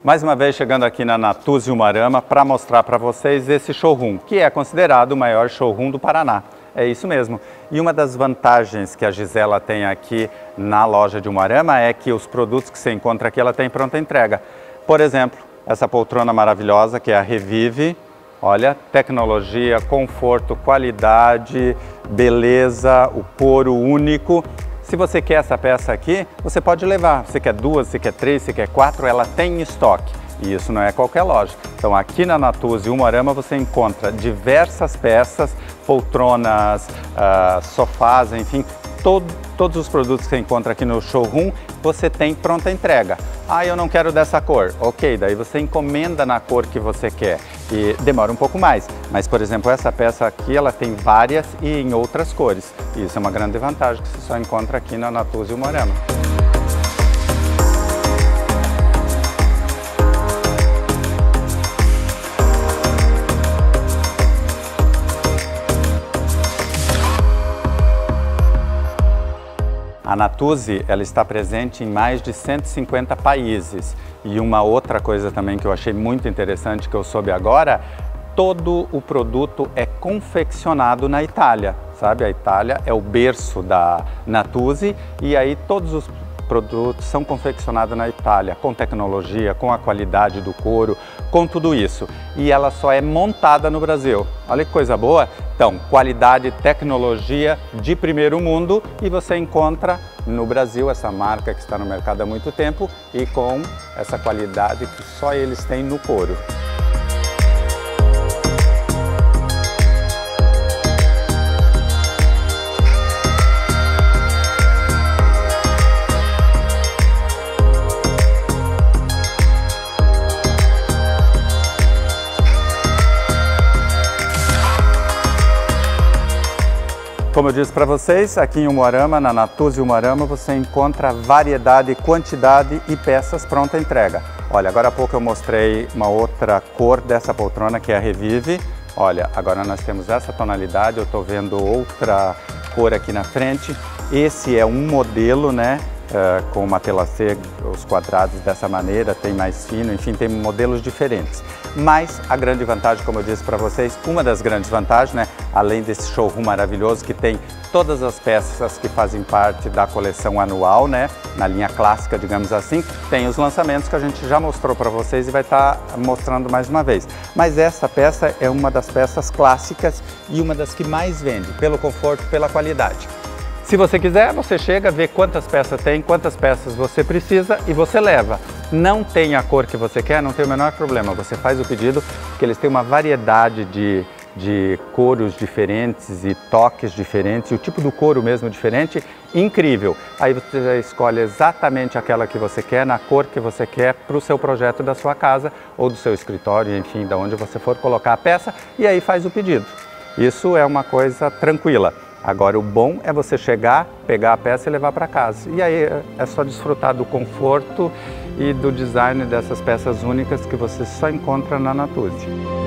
Mais uma vez chegando aqui na Natuzzi Umuarama para mostrar para vocês esse showroom, que é considerado o maior showroom do Paraná. É isso mesmo. E uma das vantagens que a Gisela tem aqui na loja de Umuarama é que os produtos que você encontra aqui, ela tem pronta entrega. Por exemplo, essa poltrona maravilhosa que é a Revive. Olha, tecnologia, conforto, qualidade, beleza, o couro único. Se você quer essa peça aqui, você pode levar. Você quer duas, você quer três, você quer quatro, ela tem em estoque. E isso não é qualquer loja. Então aqui na Natuzzi Umuarama você encontra diversas peças, poltronas, sofás, enfim, todos os produtos que você encontra aqui no showroom, você tem pronta entrega. Ah, eu não quero dessa cor. Ok, daí você encomenda na cor que você quer. E demora um pouco mais. Mas, por exemplo, essa peça aqui, ela tem várias e em outras cores. E isso é uma grande vantagem que você só encontra aqui na Natuzzi Umuarama. A Natuzzi, ela está presente em mais de 150 países. E uma outra coisa também que eu achei muito interessante, que eu soube agora, todo o produto é confeccionado na Itália, sabe? A Itália é o berço da Natuzzi e aí todos os produtos são confeccionados na Itália, com tecnologia, com a qualidade do couro, com tudo isso. E ela só é montada no Brasil. Olha que coisa boa! Então, qualidade, tecnologia de primeiro mundo e você encontra no Brasil essa marca que está no mercado há muito tempo e com essa qualidade que só eles têm no couro. Como eu disse para vocês, aqui em Umuarama, na Natuzzi Umuarama, você encontra variedade, quantidade e peças pronta entrega. Olha, agora há pouco eu mostrei uma outra cor dessa poltrona, que é a Revive. Olha, agora nós temos essa tonalidade, eu estou vendo outra cor aqui na frente. Esse é um modelo, né? Com uma telacê, os quadrados dessa maneira, tem mais fino, enfim, tem modelos diferentes. Mas a grande vantagem, como eu disse para vocês, uma das grandes vantagens, né, além desse showroom maravilhoso que tem todas as peças que fazem parte da coleção anual, né, na linha clássica, digamos assim, tem os lançamentos que a gente já mostrou para vocês e vai estar mostrando mais uma vez. Mas essa peça é uma das peças clássicas e uma das que mais vende, pelo conforto, pela qualidade. Se você quiser, você chega, vê quantas peças tem, quantas peças você precisa e você leva. Não tem a cor que você quer, não tem o menor problema. Você faz o pedido, porque eles têm uma variedade de couros diferentes e toques diferentes, e o tipo do couro mesmo diferente, incrível. Aí você escolhe exatamente aquela que você quer, na cor que você quer, para o seu projeto da sua casa ou do seu escritório, enfim, de onde você for colocar a peça, e aí faz o pedido. Isso é uma coisa tranquila. Agora, o bom é você chegar, pegar a peça e levar para casa. E aí é só desfrutar do conforto e do design dessas peças únicas que você só encontra na Natuzzi.